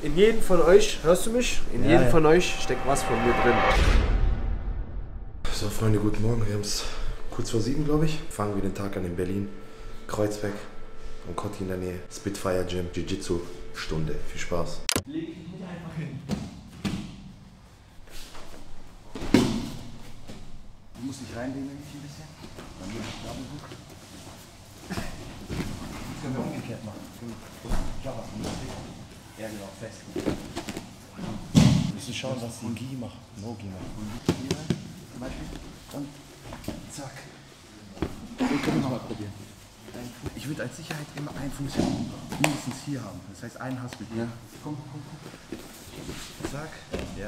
in jedem von euch, hörst du mich? In jedem von euch steckt was von mir drin. So, Freunde, guten Morgen. Wir haben es kurz vor 7, glaube ich. Fangen wir den Tag an in Berlin. Kreuzberg, am Kotti in der Nähe. Spitfire Gym, Jiu-Jitsu-Stunde. Viel Spaß. Leg dich nicht einfach hin. Du musst dich reinlehnen ein bisschen. Dann wird es Schnabelbuch. Das können wir umgekehrt machen. Ja, genau, fest. Wir müssen schauen, was die Gi macht. No-Gi macht. Und hier zum Beispiel. Und zack. Den können wir mal probieren. Ich würde als Sicherheit immer einen Fuß mindestens hier haben. Das heißt, einen Haspel hier. Ja. Komm. Zack. Ja.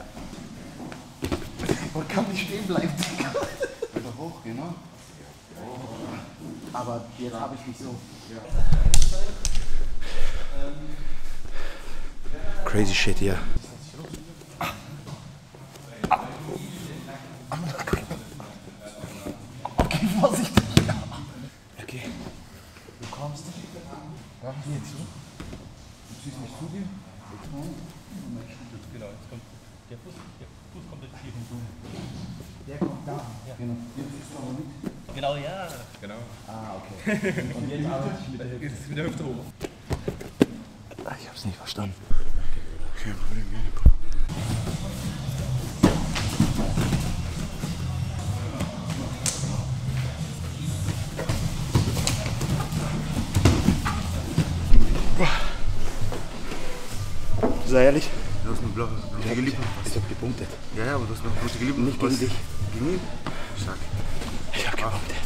Man kann nicht stehen bleiben. Einfach hoch, genau. Aber jetzt habe ich nicht so. Ja. Crazy shit hier. Okay, vorsichtig. Okay. Du kommst. Ja, hier zu. Du ziehst mich zu dir. Genau, jetzt kommt der Fuß kommt jetzt hier hinzu. Der kommt da. Ja. Genau. Jetzt ziehst du aber mit. Genau, ja. Genau. Ah, okay. Und jetzt arbeite ich mit der Hüfte. Jetzt mit der Hüfte hoch. Ich hab's nicht verstanden. Kein Problem, gerne. Sei ehrlich? Du hast eine blutige Lippen. Ich hab gepunktet. Ja, aber du hast noch blutige Lippen. Nicht gegen dich. Gegen ihn? Stark. Ich hab gepunktet.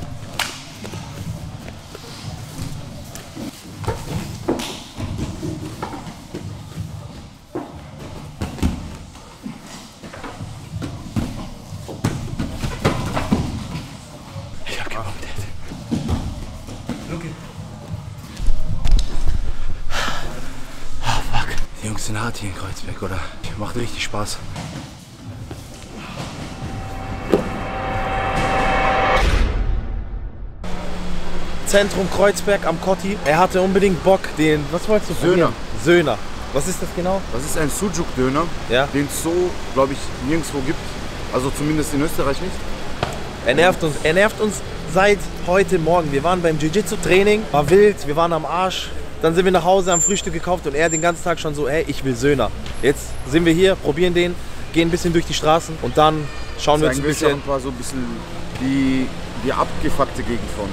Ich hab gepunktet. Okay. Oh fuck. Die Jungs sind hart hier in Kreuzberg, oder? Macht richtig Spaß. Zentrum Kreuzberg am Kotti. Er hatte unbedingt Bock, den, was wolltest du probieren? Söhner. Was ist das genau? Das ist ein Sujuk-Döner, Ja. den es so, glaube ich, nirgendwo gibt. Also zumindest in Österreich nicht. Er nervt uns seit heute Morgen. Wir waren beim Jiu-Jitsu-Training, war wild, wir waren am Arsch. Dann sind wir nach Hause, haben Frühstück gekauft und er den ganzen Tag schon so, hey, ich will Söhner. Jetzt sind wir hier, probieren den, gehen ein bisschen durch die Straßen und dann schauen wir uns ein bisschen... War so ein bisschen die abgefuckte Gegend von.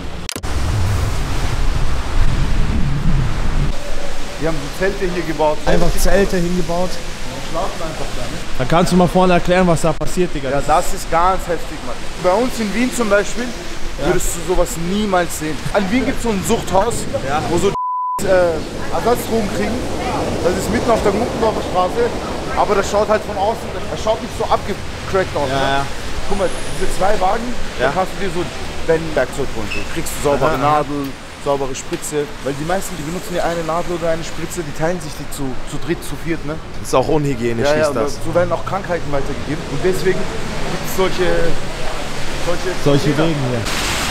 Die haben so Zelte hier gebaut. Einfach Zelte hingebaut. Schlafen einfach da, ne? Dann kannst du mal vorne erklären, was da passiert, Digga. Ja, das ist ganz heftig, Mann. Bei uns in Wien zum Beispiel würdest du sowas niemals sehen. An Wien gibt es so ein Zuchthaus, wo so Ersatzdrogen kriegen. Das ist mitten auf der Muckendorfer Straße. Aber das schaut halt von außen, das schaut nicht so abgecrackt aus. Ja, ja. Guck mal, diese 2 Wagen, da kannst du dir so dein Werkzeug holen. Du kriegst du saubere Nadel, saubere Spritze. Weil die meisten, die benutzen ja eine Nadel oder eine Spritze, die teilen sich die zu dritt, zu viert, ne? Das ist auch unhygienisch, Ja, ist das. so werden auch Krankheiten weitergegeben. Und deswegen gibt es solche Wegen hier.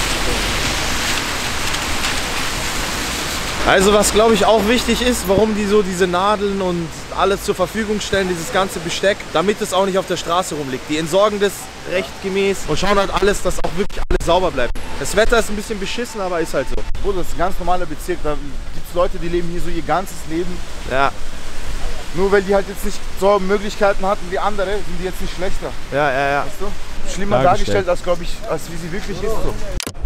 Also was glaube ich auch wichtig ist, warum die so diese Nadeln und alles zur Verfügung stellen, dieses ganze Besteck, damit es auch nicht auf der Straße rumliegt. Die entsorgen das rechtgemäß und schauen halt alles, dass auch wirklich alles sauber bleibt. Das Wetter ist ein bisschen beschissen, aber ist halt so. Bruder, das ist ein ganz normaler Bezirk, da gibt es Leute, die leben hier so ihr ganzes Leben. Ja. Nur weil die halt jetzt nicht so Möglichkeiten hatten wie andere, sind die jetzt nicht schlechter. Ja. Weißt du? Schlimmer dargestellt, als glaube ich, als wie sie wirklich ist. So.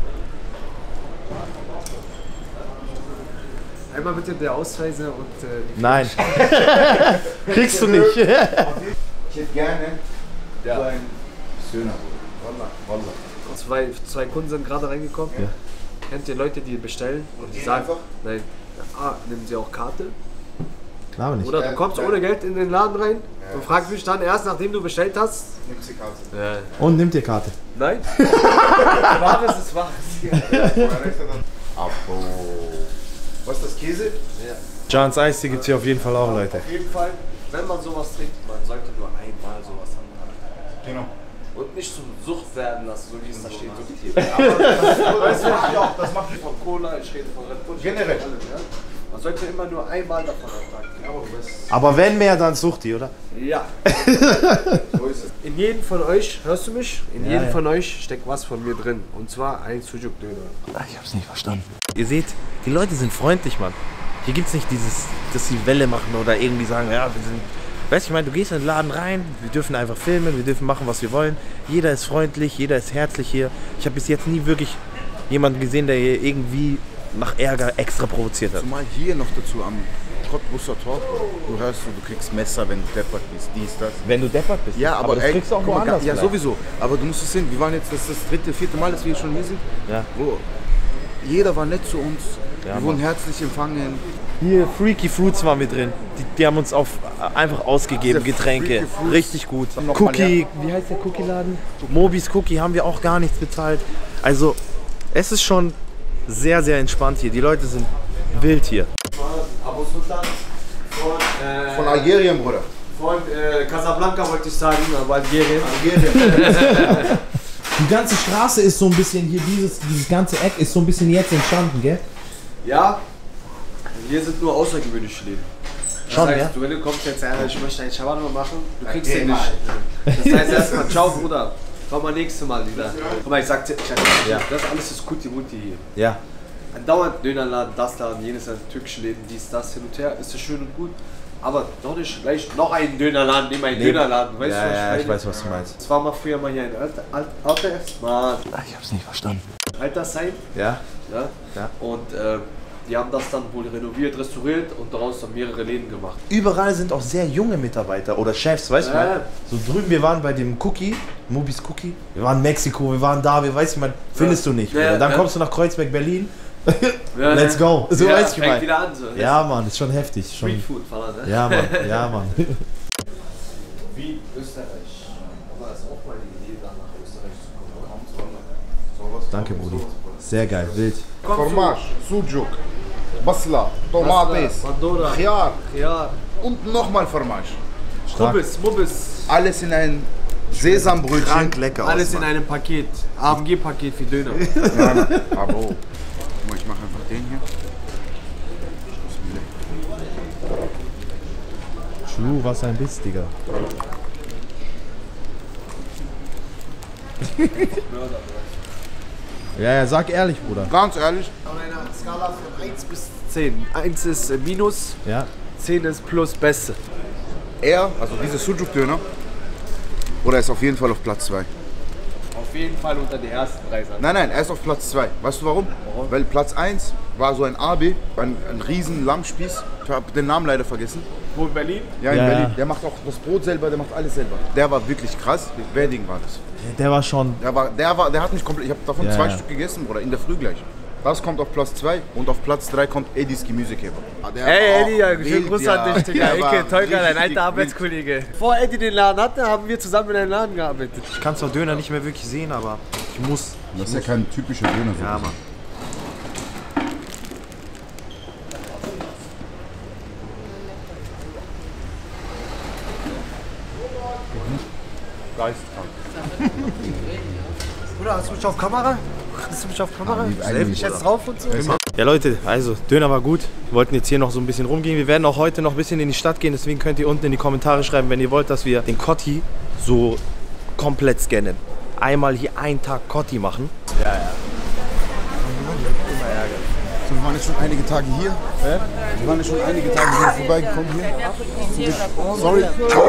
Einmal bitte der Ausweise und Nein. Kriegst du nicht. Ich hätte gerne so einen Söhner. Wallah. Zwei Kunden sind gerade reingekommen. Ja. Kennt ihr Leute, die bestellen und die sagen, nein, nehmen sie auch Karte? Klar nicht. Oder du kommst ohne Geld in den Laden rein und fragst mich dann erst, nachdem du bestellt hast. Nimmst die Karte. Und nimmt ihr Karte. Nein. Wahres ist Wahres. Abo. Was ist das, Käse? Ja. John's Eistee gibt es hier auf jeden Fall auch, Leute. Auf jeden Fall, wenn man sowas trinkt, man sollte nur einmal sowas haben. Genau. Und nicht zum Sucht werden lassen, so wie es da steht. Das macht von Cola, ich rede von Red Bull. Generell. Man sollte immer nur einmal davon am Tag trinken. Aber wenn mehr, dann Suchti, oder? Ja. So ist es. In jedem von euch, hörst du mich? In jedem von euch steckt was von mir drin. Und zwar ein Sujuk-Döner. Ich hab's nicht verstanden. Ihr seht, die Leute sind freundlich, Mann. Hier gibt's nicht dieses, dass sie Welle machen oder irgendwie sagen, ja, wir sind... Weißt du, ich meine, du gehst in den Laden rein, wir dürfen einfach filmen, wir dürfen machen, was wir wollen. Jeder ist freundlich, jeder ist herzlich hier. Ich habe bis jetzt nie wirklich jemanden gesehen, der hier irgendwie nach Ärger extra provoziert hat. Zumal hier noch dazu am Cottbusser Tor, du hörst, du kriegst Messer, wenn du deppert bist, dies, das. Wenn du deppert bist. Ja, aber das ey, kriegst du auch guck mal, woanders. ja, vielleicht. sowieso. Aber du musst es sehen, wir waren jetzt, das ist das dritte, vierte Mal, dass wir schon hier sind. Ja. Wo jeder war nett zu uns, Ja, wir wurden herzlich empfangen. Hier, Freaky Fruits waren wir drin. Die haben uns einfach ausgegeben, Diese Getränke. Freaky Fruits. Richtig gut. Noch mal Cookie, wie heißt der Cookie-Laden? Mobis Cookie haben wir auch gar nichts bezahlt. Also, es ist schon sehr, sehr entspannt hier. Die Leute sind wild hier. Abu Sultan Von Algerien, Bruder. von Casablanca wollte ich sagen, aber Algerien. Die ganze Straße ist so ein bisschen hier, dieses ganze Eck ist so ein bisschen jetzt entstanden, gell? Ja, hier sind nur außergewöhnliche Leben. Schon, das heißt, ja? du, wenn du kommst jetzt, ich möchte einen Shawarma machen, du kriegst den nicht. Das heißt erstmal, ciao Bruder, komm mal nächstes Mal wieder. Guck mal, ich sag dir, das alles ist Kuti-Mutti hier. Ja. Andauernd Dönerladen, das Laden, jenes türkische Läden, dies, das, hin und her, ist das schön und gut. Aber noch nicht gleich noch einen Dönerladen, neben einen Dönerladen, weißt du, was ich meine? ich weiß, was du meinst. Das war mal früher mal hier ein Mann, Ich hab's nicht verstanden. Altersheim. Ja? Ja? Ja. Und die haben das dann wohl renoviert, restauriert und daraus dann mehrere Läden gemacht. Überall sind auch sehr junge Mitarbeiter oder Chefs, weißt du Ja. mal? So drüben, wir waren bei dem Cookie, Mobis Cookie. Wir waren in Mexiko, wir waren da, wir weißt du mal, findest du nicht. Ja, Oder? Dann ja. kommst du nach Kreuzberg, Berlin. Ja, Let's go. So ja, weißt du fängt mal. wieder an so. Ja, Mann, ist schon heftig. Schon. Streetfood, Vater, ne? Ja, Mann, ja, Mann. Wie Österreich. Aber das ist auch mal die Idee, dann nach Österreich zu kommen. Danke, Brudi. Sehr geil, wild. Fromage, Sujuk, Basla, Tomates, Pandora, Khiar ja, und nochmal Fromage. Mubbis. Alles in ein Sesambrötchen. Krank lecker aus, Alles in Mann. einem Paket. AMG-Paket für Döner. Nein, aber oh. Guck mal, ich mache einfach den hier. Schlu, was ein Biss, Digga. Ja, sag ehrlich, Bruder. Ganz ehrlich, Auf einer Skala von 1 bis 10. 1 ist Minus, Ja. 10 ist Plus, Beste. er, also dieser Sujuk-Döner, oder ist auf jeden Fall auf Platz 2. Auf jeden Fall unter die ersten 3 Sachen. Nein, er ist auf Platz 2. Weißt du warum? Weil Platz 1 war so ein AB, ein riesen Lammspieß. Ich habe den Namen leider vergessen. Wo in Berlin? Ja, in Ja, Berlin. ja. Der macht auch das Brot selber, der macht alles selber. Der war wirklich krass. Wedding war das. Der war schon. Der hat mich komplett. Ich habe davon Ja, 2 ja. Stück gegessen, oder in der Früh gleich. Das kommt auf Platz 2 und auf Platz 3 kommt Eddys Gemüsekebab. Hey Eddie, ja, schönen Gruß an dich, Digga. Der war Ecke, Tolga, dein richtig alter Arbeitskollege. Bevor Eddie den Laden hatte, haben wir zusammen in einem Laden gearbeitet. Ich kann zwar Döner nicht mehr wirklich sehen, aber ich muss. Das ist ja kein typischer Döner. Ja, Mann. Bruder, hast du mich auf Kamera? Hast du mich auf Kamera? Safe ich jetzt drauf und so? Ja Leute, also Döner war gut. Wir wollten jetzt hier noch so ein bisschen rumgehen. Wir werden auch heute noch ein bisschen in die Stadt gehen. Deswegen könnt ihr unten in die Kommentare schreiben, wenn ihr wollt, dass wir den Cotti so komplett scannen. Einmal hier einen Tag Cotti machen. So, wir waren jetzt schon einige Tage hier. Wir waren jetzt schon einige Tage hier vorbeigekommen hier. Sorry.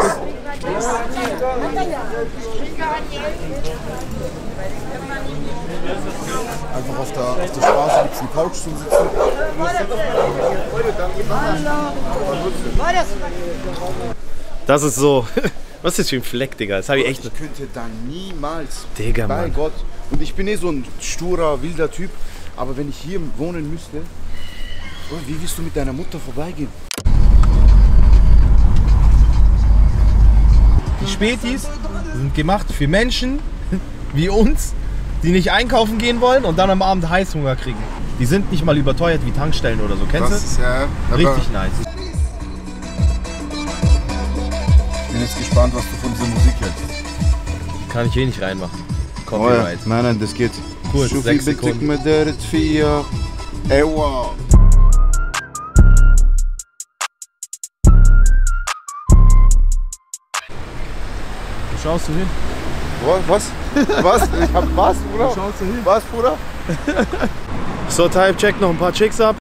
Einfach auf der Straße gibt es eine Couch zum Sitzen. Das ist so. Was ist das für ein Fleck, Digga? Das habe ich echt. Ich könnte da niemals. Digga, Bei Mann. Gott. Und ich bin so ein sturer, wilder Typ. Aber wenn ich hier wohnen müsste, oh, wie willst du mit deiner Mutter vorbeigehen? Die Spätis sind gemacht für Menschen wie uns, die nicht einkaufen gehen wollen und dann am Abend Heißhunger kriegen. Die sind nicht mal überteuert wie Tankstellen oder so. Kennst Das ist ja Richtig nice. Ich bin jetzt gespannt, was du von dieser Musik hältst. Kann ich eh nicht reinmachen. Oh ja. Copyright. Nein, das geht. Kurz, شوفي 6 بنتك Sekunden. ما دارت فيا ايوا Schaust du hin? Was? Was? Ich hab was, Bruder? Schaust du hin? Was, Bruder? So, Type checkt noch ein paar Chicks ab.